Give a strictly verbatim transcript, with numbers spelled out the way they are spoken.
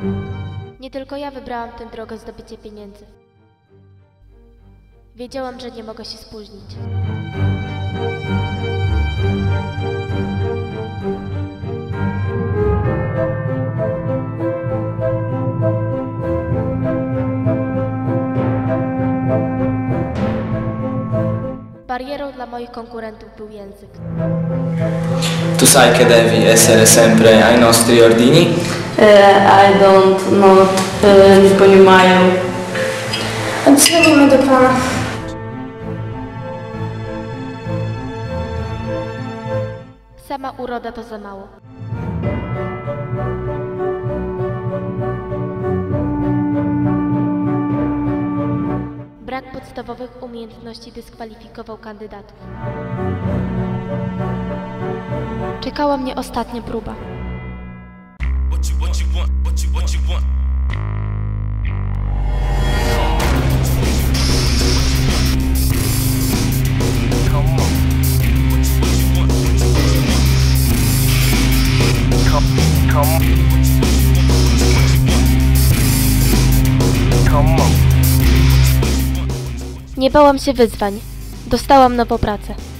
Nie tylko ja wybrałam tę drogę zdobycia pieniędzy. Wiedziałam, że nie mogę się spóźnić. Barierą dla moich konkurentów był język. Tu sai che devi essere sempre ai nostri ordini? I don't know, nie понимаю. Dzwonimy do pana. Sama uroda to za mało. Brak podstawowych umiejętności dyskwalifikował kandydatów. Czekała mnie ostatnia próba. Nie bałam się wyzwań. Dostałam nową pracę.